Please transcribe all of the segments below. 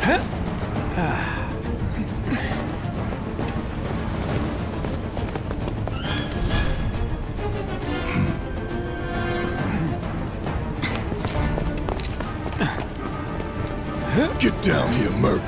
Get down here, Merc.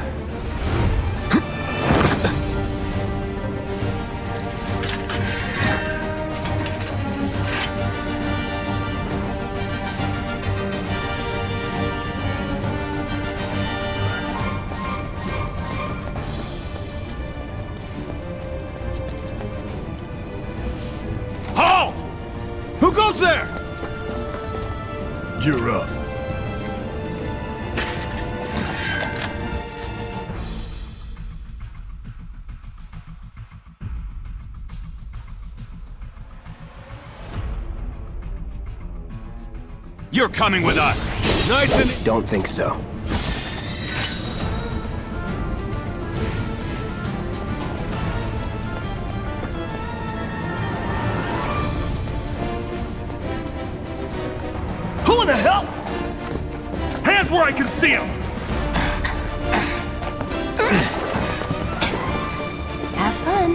Halt! Who goes there? You're up. You're coming with us. Nice and... Don't think so. Who in the hell? Hands where I can see them! Have fun.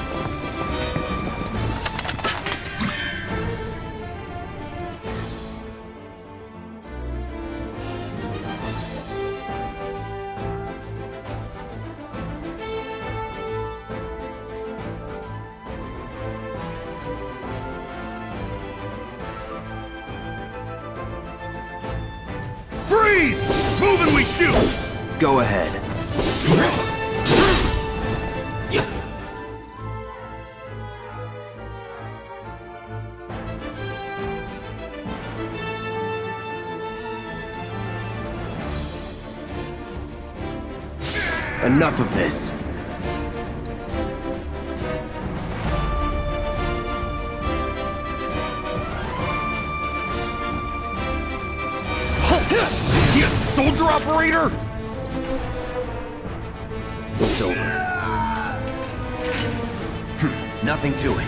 Freeze! Move and we shoot! Go ahead. Enough of this. You soldier operator! It's over. Nothing to it.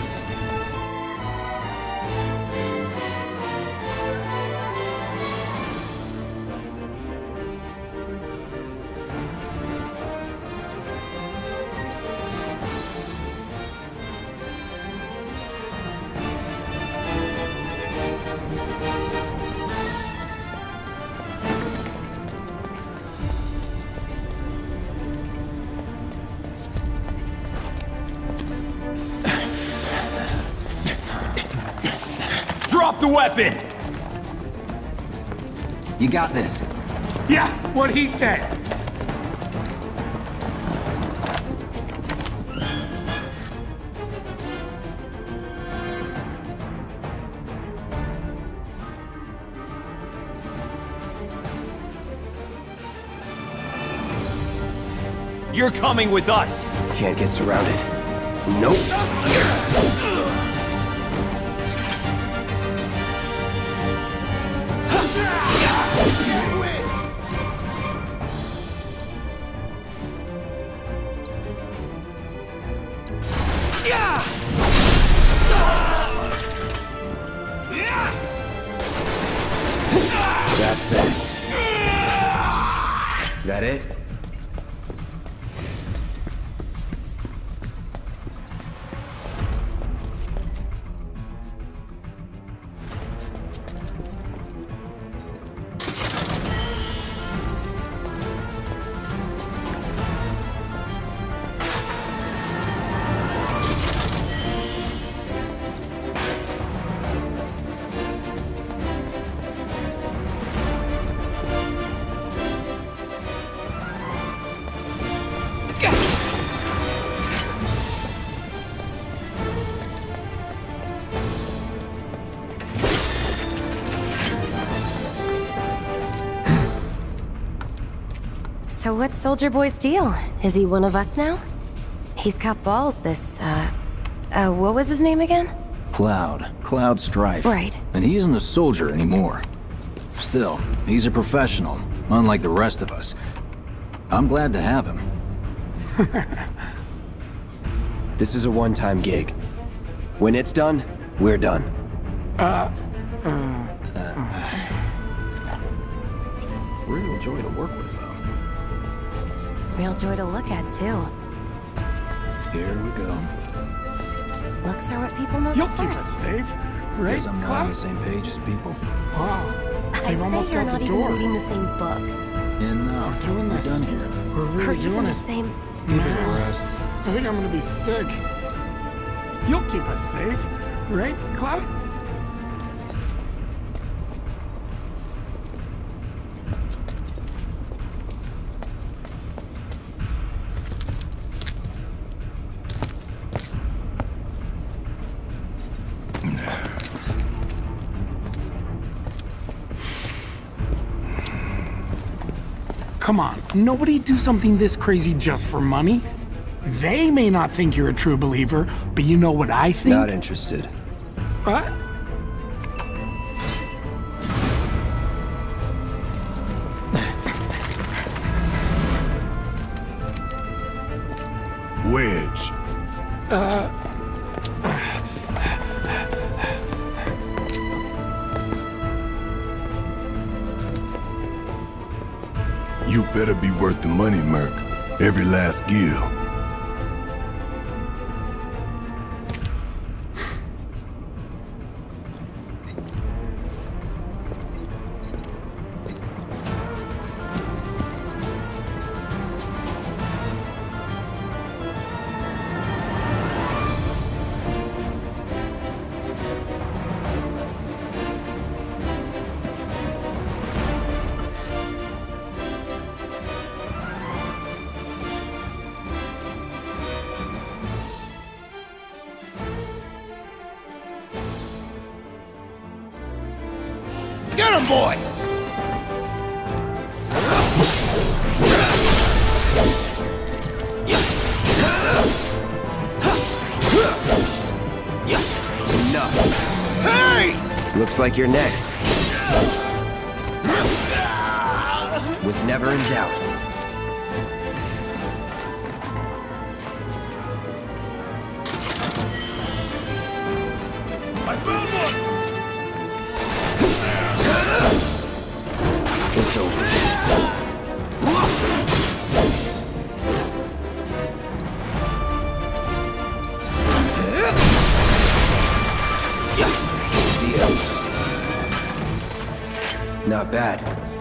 Drop the weapon! You got this. Yeah, what he said. You're coming with us! Can't get surrounded. Nope. That's that. That it? So what's Soldier Boy's deal? Is he one of us now? He's got balls, this, what was his name again? Cloud Strife. Right. And he isn't a soldier anymore. Still, he's a professional, unlike the rest of us. I'm glad to have him. This is a one-time gig. When it's done, we're done. Real joy to work with, though. Real joy to look at, too. Here we go. Looks are what people You'll notice keep us first. safe, right, Guess I'm not on the Cloud? same page as people. Wow. I'd They've say almost you're got not the even door. reading the same book. Enough. We're doing We're this. done here. We're Or really even doing the it. same... Give it a Man, rest. I think I'm gonna be sick. You'll keep us safe, right, Cloud? Come on, nobody do something this crazy just for money. They may not think you're a true believer, but you know what I think? Not interested. What? Wedge. You better be worth the money, Merc. Every last gill. Get him, boy! Enough. Hey! Looks like you're next. Was never in doubt. I found one! It's over. See ya. Not bad.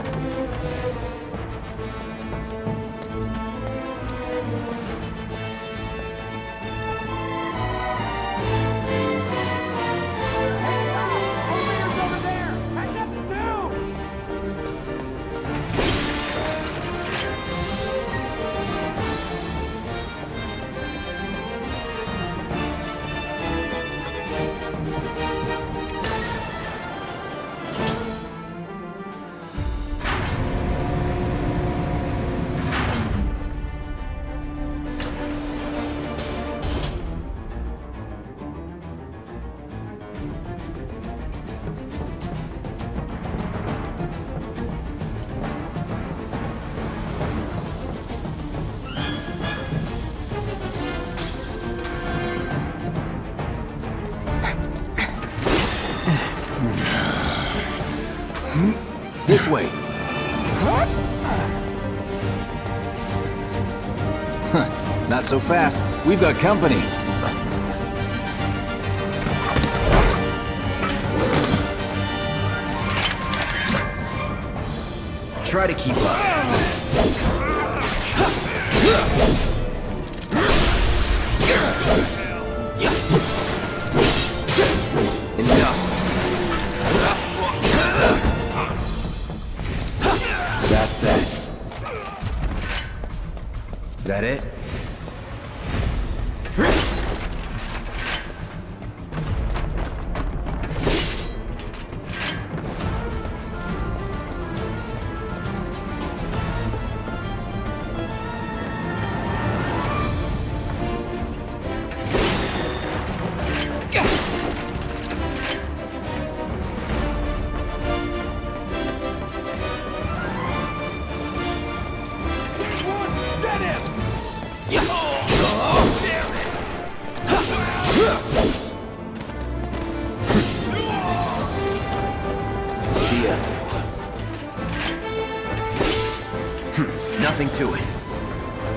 This way. Huh, not so fast. We've got company. Try to keep up. Enough. That's that. That it? See ya. Nothing to it.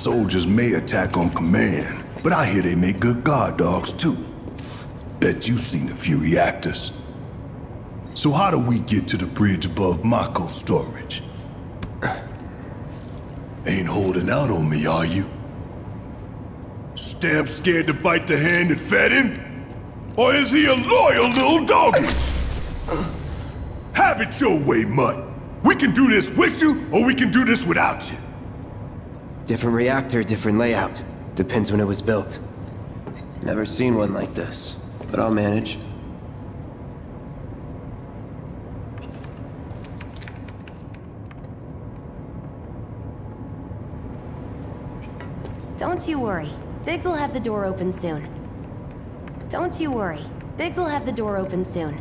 soldiers may attack on command, but I hear they make good guard dogs too. Bet you've seen a few reactors. So how do we get to the bridge above Mako storage? Ain't holding out on me, are you? Stamp scared to bite the hand that fed him? Or is he a loyal little doggy? Have it your way, Mutt. We can do this with you, or we can do this without you. Different reactor, different layout. Depends when it was built. Never seen one like this, but I'll manage. Don't you worry. Biggs will have the door open soon. Don't you worry. Biggs will have the door open soon.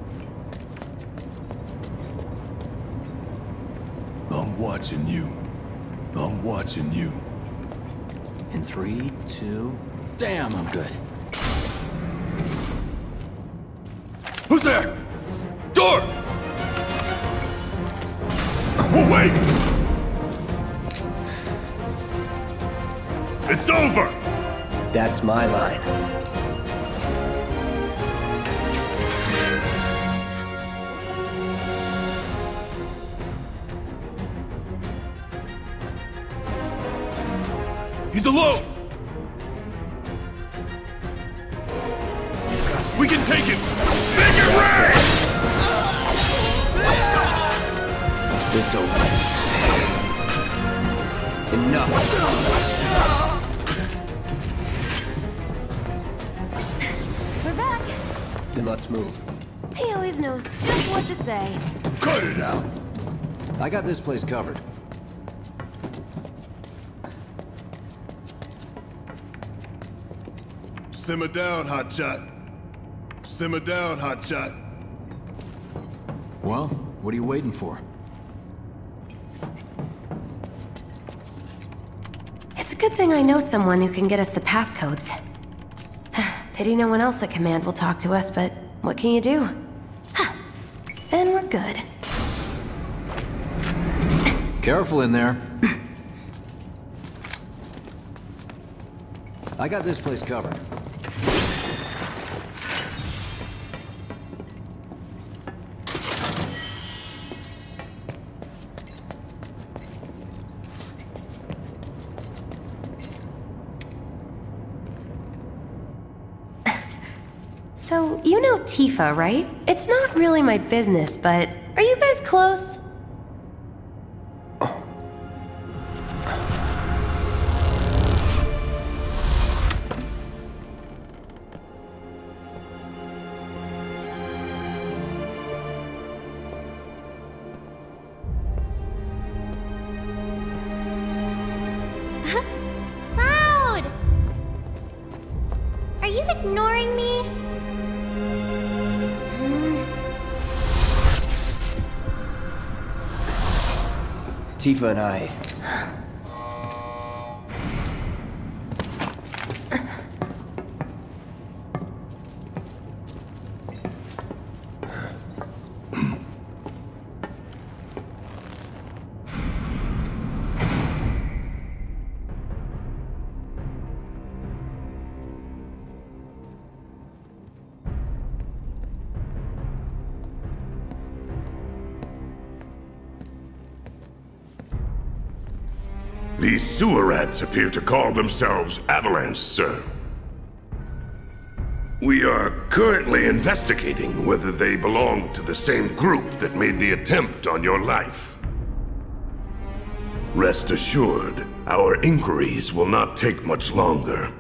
I'm watching you. I'm watching you. In 3, 2... Damn, I'm good. Who's there? Door! Oh, wait! It's over! That's my line. He's alone! We can take him! Make it rain! It's over. Enough. We're back. Then let's move. He always knows just what to say. Cut it out! I got this place covered. Simmer down, Hotshot. Simmer down, Hotshot. Well, what are you waiting for? It's a good thing I know someone who can get us the passcodes. Pity no one else at command will talk to us, but what can you do? Then we're good. Careful in there. I got this place covered. So, you know Tifa, right? It's not really my business, but are you guys close? Cloud! Are you ignoring me? Tifa and I... These sewer rats appear to call themselves Avalanche, sir. We are currently investigating whether they belong to the same group that made the attempt on your life. Rest assured, our inquiries will not take much longer.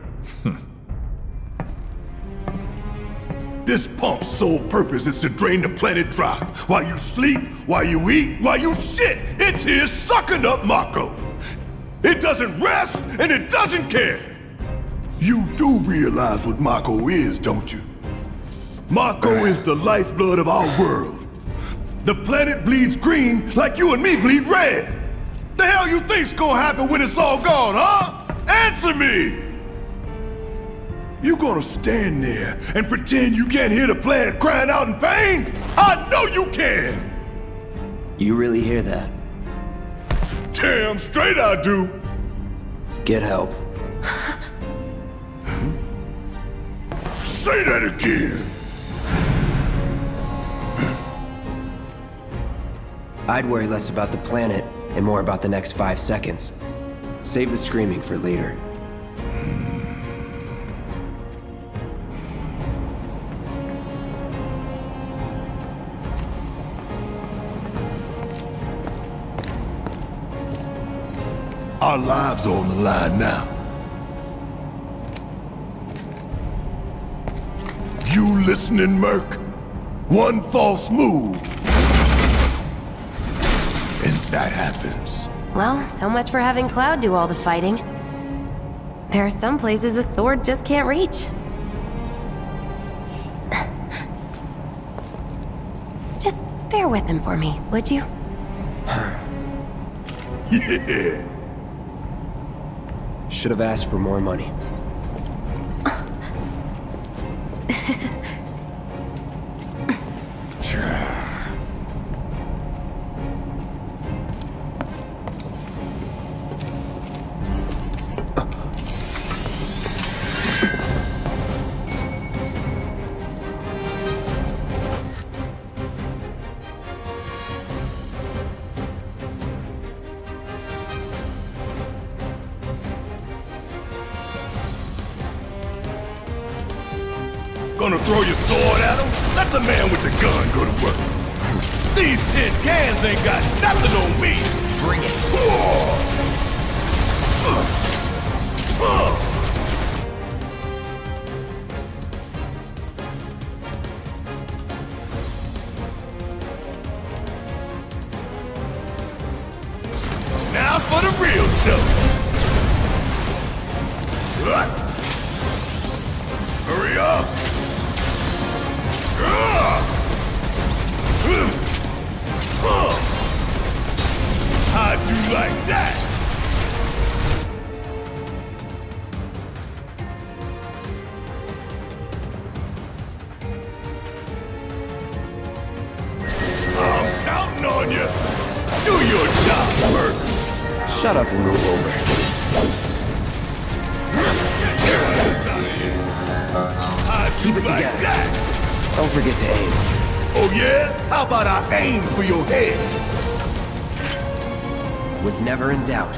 This pump's sole purpose is to drain the planet dry. While you sleep, while you eat, while you shit, it's here sucking up Mako. It doesn't rest, and it doesn't care. You do realize what Mako is, don't you? Mako is the lifeblood of our world. The planet bleeds green like you and me bleed red. The hell you think's gonna happen when it's all gone, huh? Answer me! You gonna stand there and pretend you can't hear the planet crying out in pain? I know you can! You really hear that? Damn straight I do! Get help. Say that again! I'd worry less about the planet and more about the next 5 seconds. Save the screaming for later. Our lives are on the line now. You listening, Merc? One false move, and that happens. Well, so much for having Cloud do all the fighting. There are some places a sword just can't reach. Just bear with him for me, would you? Yeah. Should have asked for more money. Gonna throw your sword at him? Let the man with the gun go to work. These tin cans ain't got nothing on me. Bring it. Now for the real show. Hurry up. How'd you like that? I'm counting on you. Do your job, Merc. Shut up and move over. How'd Keep you it like together. that? Don't forget to aim. Oh yeah? How about I aim for your head? Was never in doubt.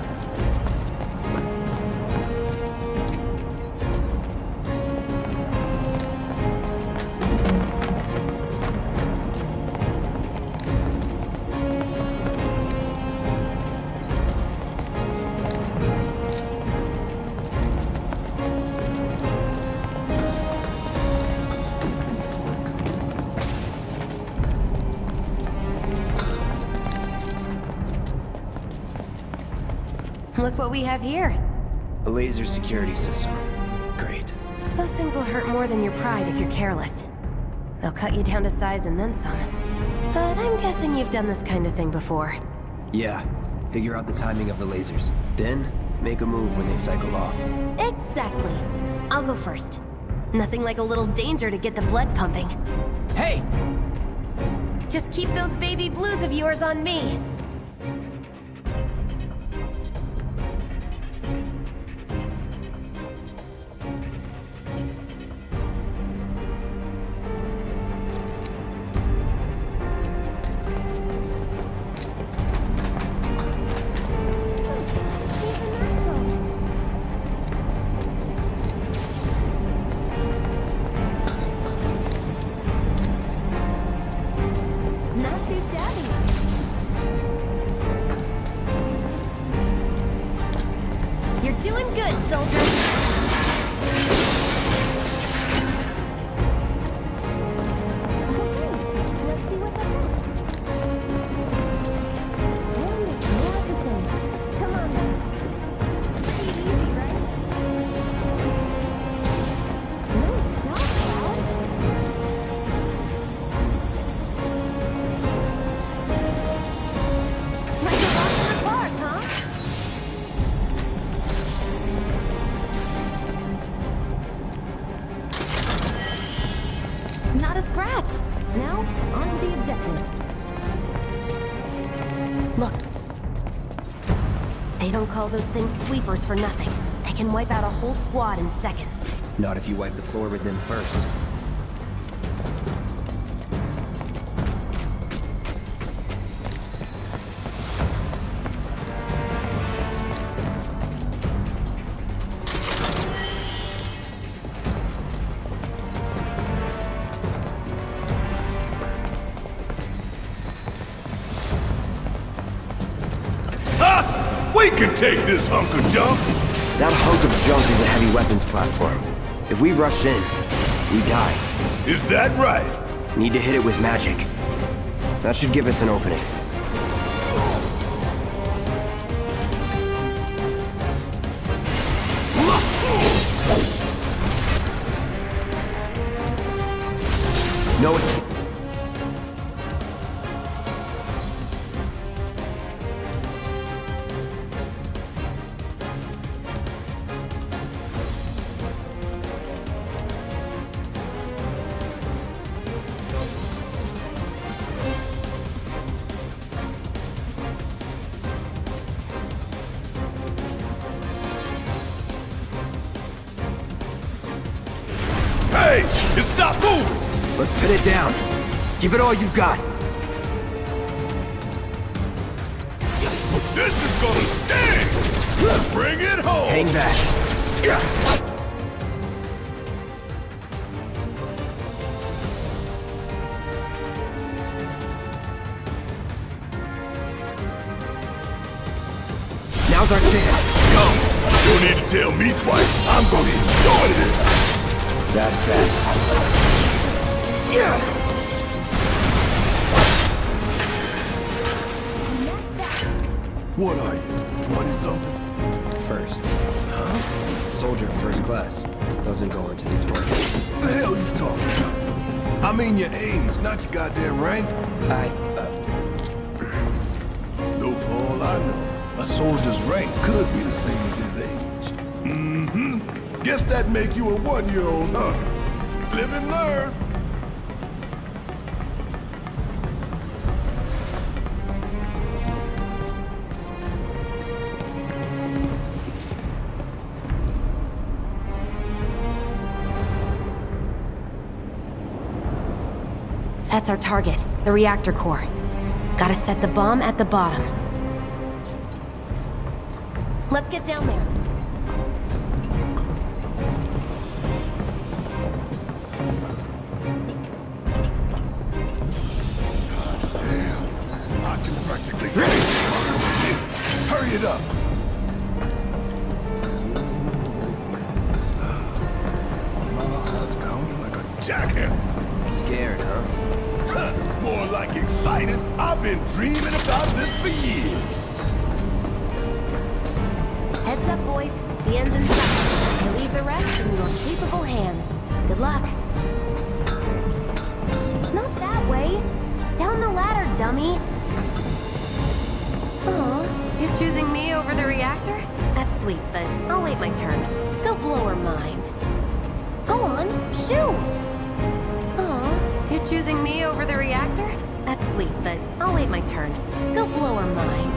Look what we have here. A laser security system. Great. Those things will hurt more than your pride if you're careless. They'll cut you down to size and then some. But I'm guessing you've done this kind of thing before. Yeah. Figure out the timing of the lasers. Then, make a move when they cycle off. Exactly. I'll go first. Nothing like a little danger to get the blood pumping. Hey! Just keep those baby blues of yours on me. You're doing good, soldier. Not a scratch. Now, on to the objective. Look. They don't call those things sweepers for nothing. I can wipe out a whole squad in seconds. Not if you wipe the floor with them first. We can take this hunk of junk! That hunk of junk is a heavy weapons platform. If we rush in, we die. Is that right? Need to hit it with magic. That should give us an opening. No escape. Hey! You stop moving! Let's pin it down. Give it all you've got. This is gonna sting! Bring it home! Hang back. Now's our chance. Go! You don't need to tell me twice. I'm gonna enjoy this! That's that. Yeah. What are you, 20-something? First. Huh? Soldier first class. Doesn't go into the 20s. What the hell you talking about? I mean your age, not your goddamn rank. Though for all I know, a soldier's rank could be the same as his age. Mm-hmm. Guess that make you a 1-year-old, huh? Live and learn. That's our target, the reactor core. Gotta set the bomb at the bottom. Let's get down there. Damn, I can practically hurry it up. My heart's pounding like a jackhammer. Scared, huh? More like excited. I've been dreaming about this for years. Heads up, boys. The end's in sight. I leave the rest in your capable hands. Good luck. Not that way. Down the ladder, dummy. Aw, you're choosing me over the reactor? That's sweet, but I'll wait my turn. Go blow her mind. Go on, shoo! Aw, you're choosing me over the reactor? That's sweet, but I'll wait my turn. Go blow her mind.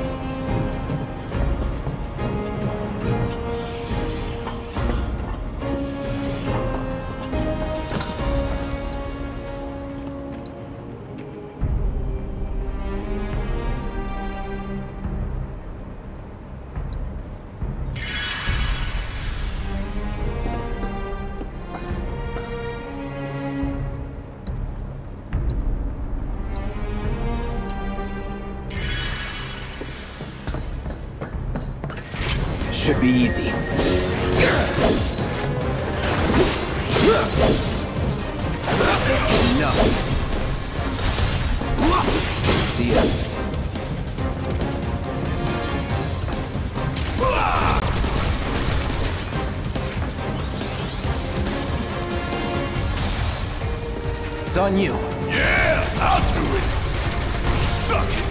Should be easy. Enough. See ya. It's on you. Yeah, I'll do it. Suck it.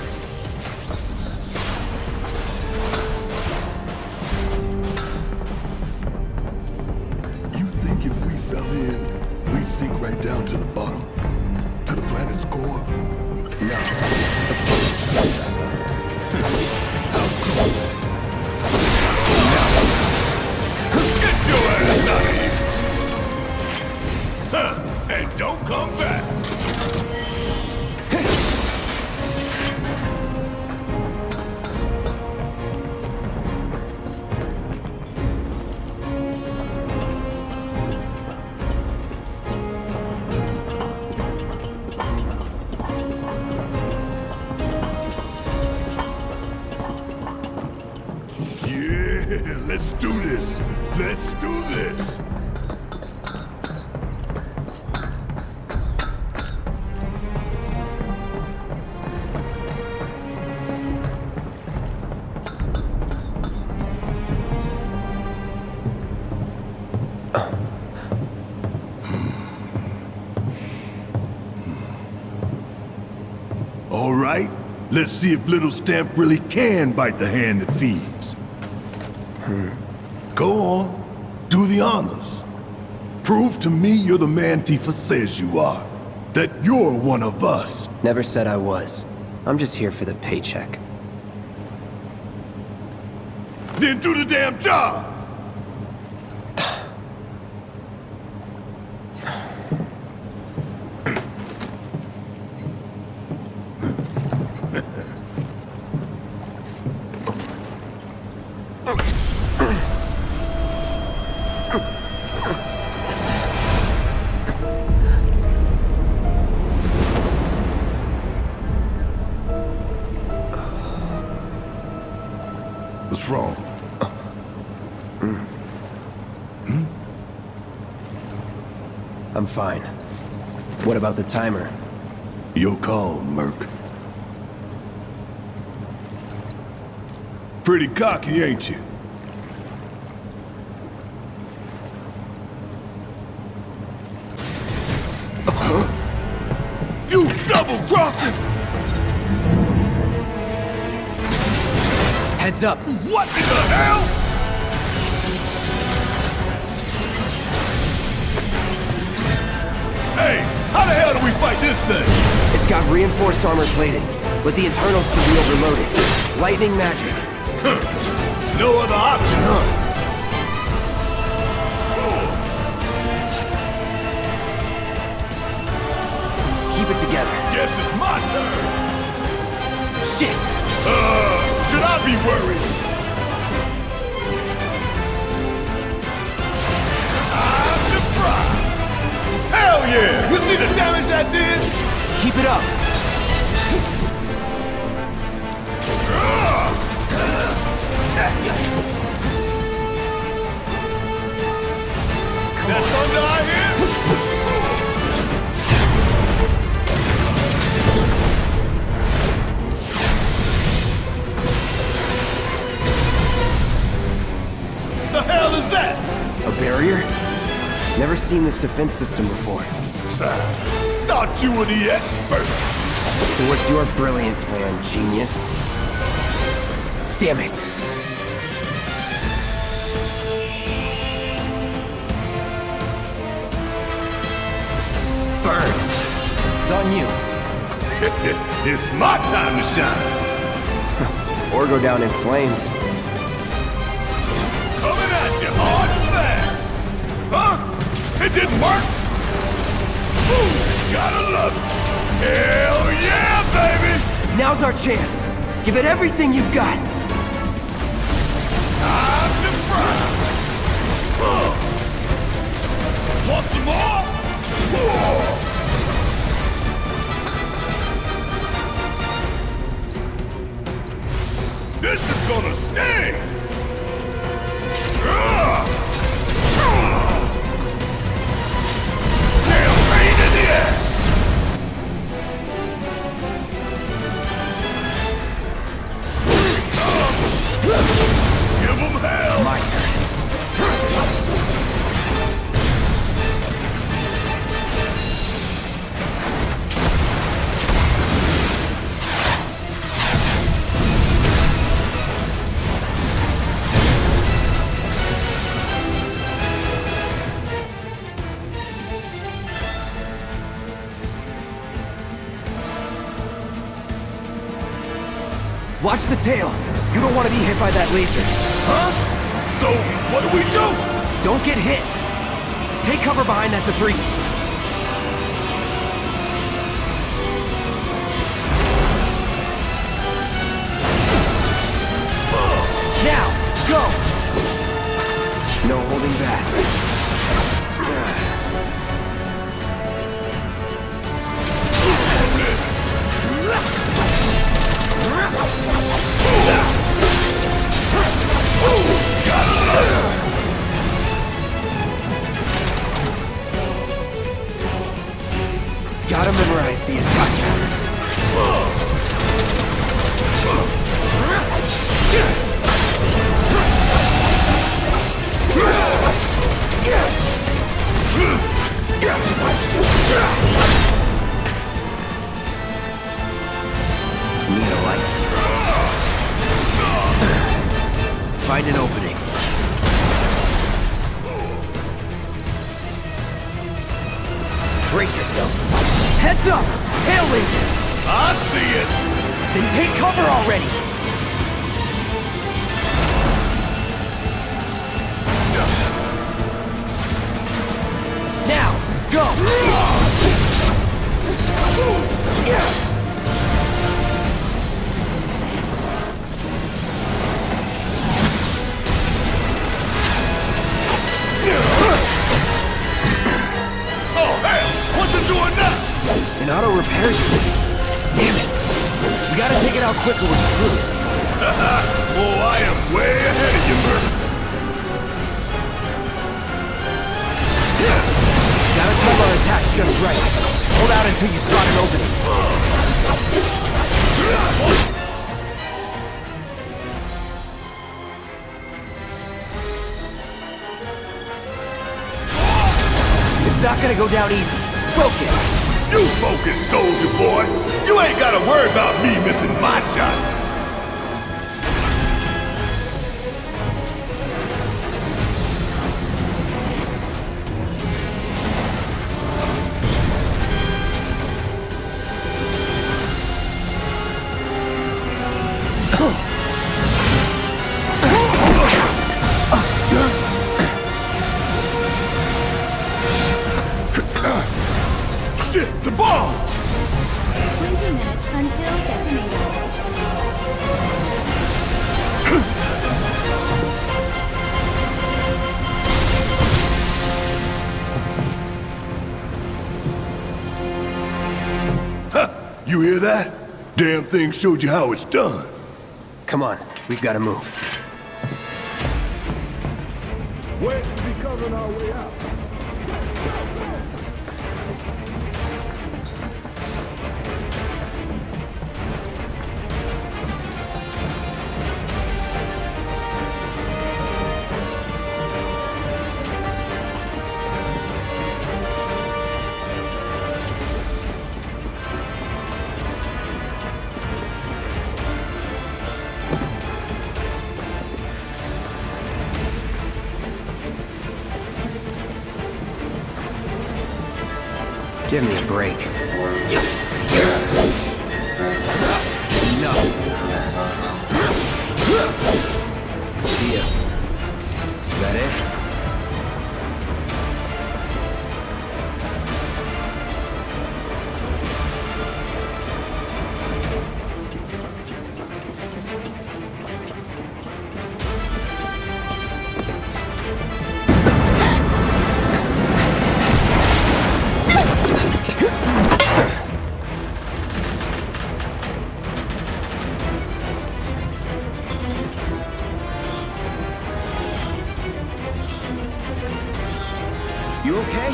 You think if we fell in, we'd sink right down to the bottom? To the planet's core? No. And don't come back. Yeah, let's do this. Let's do this. All right, let's see if Little Stamp really can bite the hand that feeds. Go on, do the honors. Prove to me you're the man Tifa says you are. That you're one of us. Never said I was. I'm just here for the paycheck. Then do the damn job! What's wrong? I'm fine. What about the timer? Your call, Merc. Pretty cocky, ain't you? You double-crossing! Heads up! What in the hell? Hey, how the hell do we fight this thing? It's got reinforced armor plating, but the internals can be overloaded. Lightning magic. No other option, huh? Keep it together. Guess it's my turn. Shit! Should I be worried? Time to fry! Hell yeah! You see the damage I did? Keep it up! That's thunder I hear? The hell is that? A barrier? Never seen this defense system before. Thought you were the expert. So what's your brilliant plan, genius? Damn it! Burn! It's on you. It's my time to shine. Or go down in flames. Coming at you hard and fast. Huh? It didn't work? Ooh, gotta love it. Hell yeah, baby! Now's our chance. Give it everything you've got. Time to fry. Want some more? Whoa. This is gonna sting! Damn pain in the ass! Give them hell! My turn. Watch the tail. You don't want to be hit by that laser. Huh? So, what do we do? Don't get hit. Take cover behind that debris. holding back. Gotta memorize the attack patterns. Need a light. Find an opening. Brace yourself. Heads up! Tail laser! I see it! Then take cover already! Now, go! Oh, hell! What's it doing now? An auto repair unit. Damn it! We gotta take it out quick or we're screwed. Oh, I am way ahead of you, Bert. Gotta time our attacks just right. Hold out until you spot an opening. It's not gonna go down easy. Focus! You focus, soldier boy! You ain't gotta worry about me missing my shot! Shit, the bomb! 20 minutes until detonation. Huh, you hear that? Damn thing showed you how it's done. Come on, we've gotta move. We're recovering our way out. Give me a break. No. See ya. Is that it? You okay?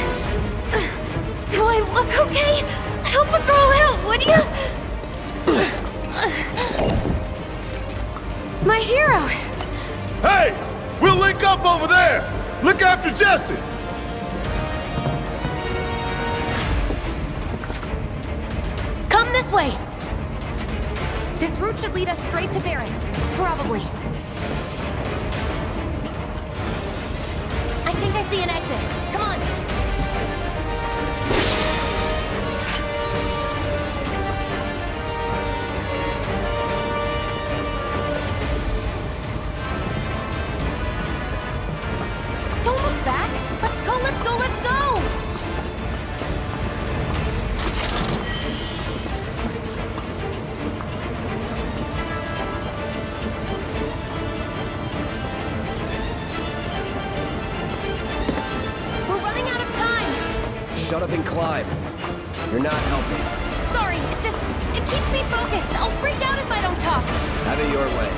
Do I look okay? Help a girl out, would you? My hero! Hey! We'll link up over there! Look after Jesse! Come this way! This route should lead us straight to Barrett. Probably. I think I see an exit. Come on! Don't look back! Let's go, let's go, let's go! shut up and climb. You're not helping. Sorry, it keeps me focused. I'll freak out if I don't talk. Have it your way.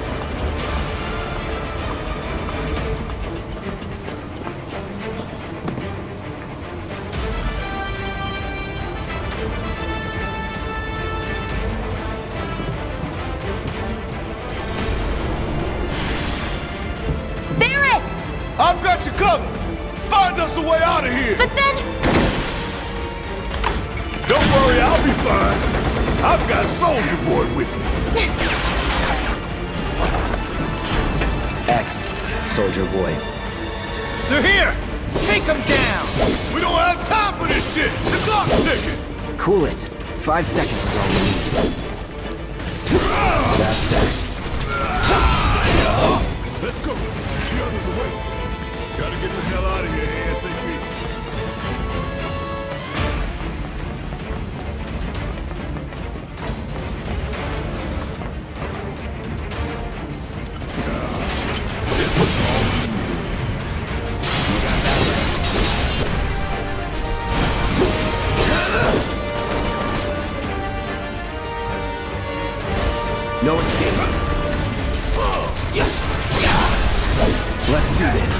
I've got you covered! Find us a way out of here! But then... Don't worry, I'll be fine. I've got Soldier Boy with me. X, Soldier Boy. They're here! Take them down! We don't have time for this shit! The clock's ticking! Cool it. 5 seconds is all we need. That's that. Let's go! The others away. Gotta get the hell out of here ASAP. No escape. Let's do this.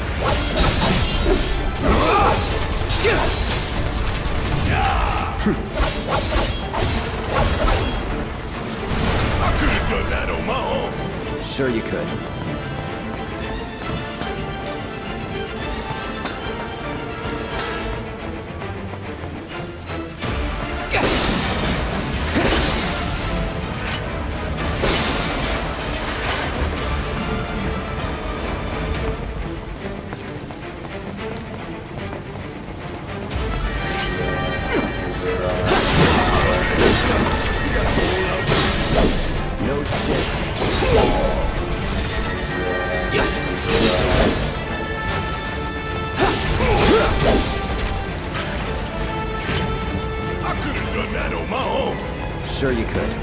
I could have done that on my own. Sure you could. No shit. I could have done that on my own. Sure you could.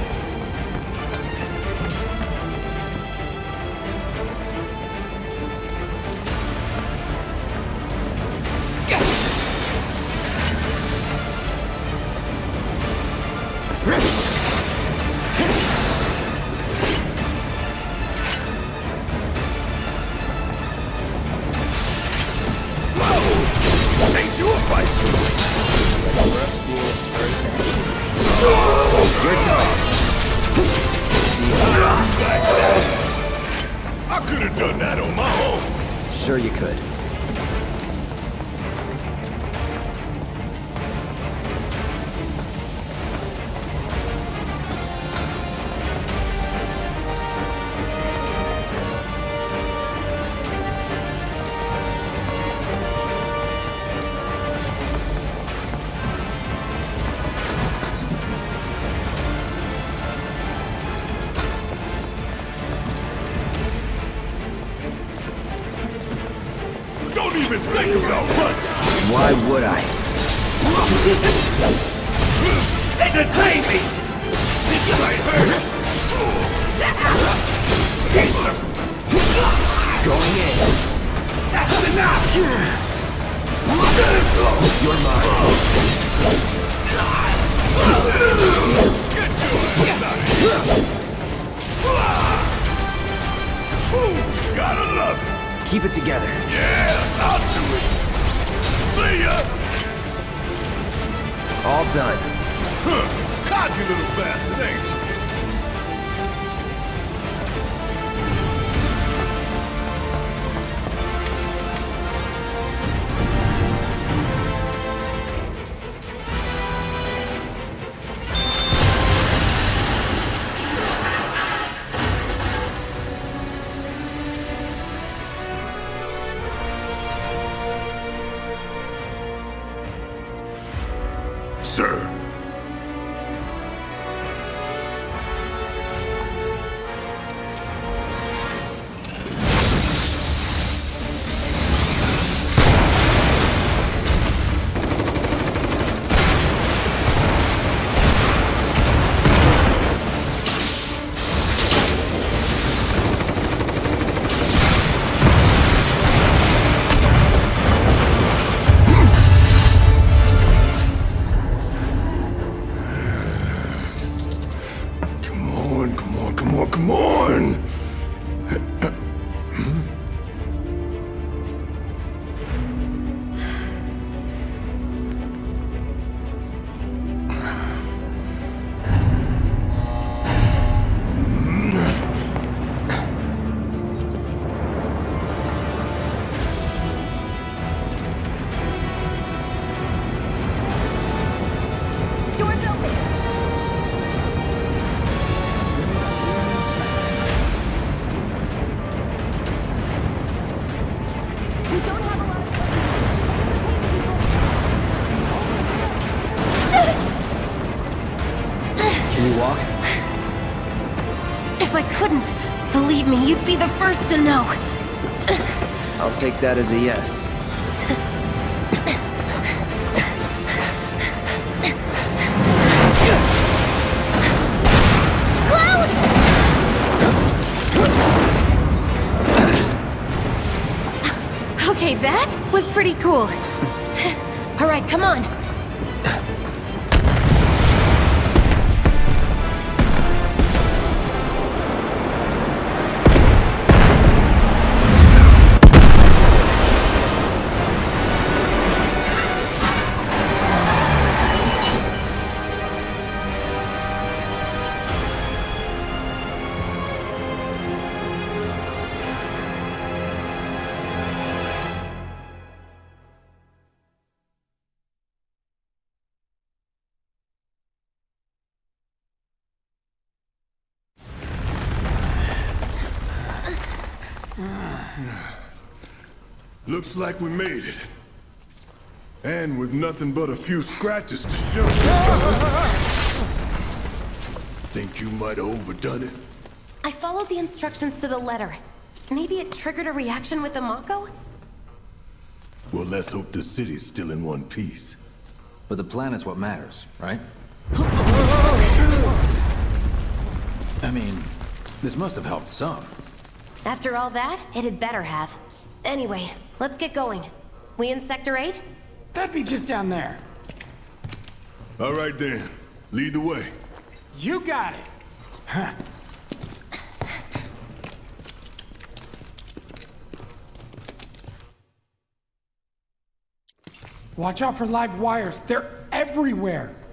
Ain't you a fight? I could have done that on my own. Sure you could. Don't even think about running. Why would I? Entertain me! This might hurt. Going in. That's enough! You're mine. Get your ass out of here! Ooh, gotta love it! Keep it together. Yeah, I'll do it! See ya! All done. Huh, cocky little bastard, ain't you? Sir. couldn't. Believe me, you'd be the first to know. I'll take that as a yes. Okay, that was pretty cool. All right, come on. Looks like we made it. And with nothing but a few scratches to show. Think you might have overdone it? I followed the instructions to the letter. Maybe it triggered a reaction with the Mako? Well, let's hope the city's still in one piece. But the planet's what matters, right? I mean, this must have helped some. After all that, it had better have. Anyway, let's get going. We in Sector 8? That'd be just down there. All right then, lead the way. You got it. Huh. Watch out for live wires. They're everywhere.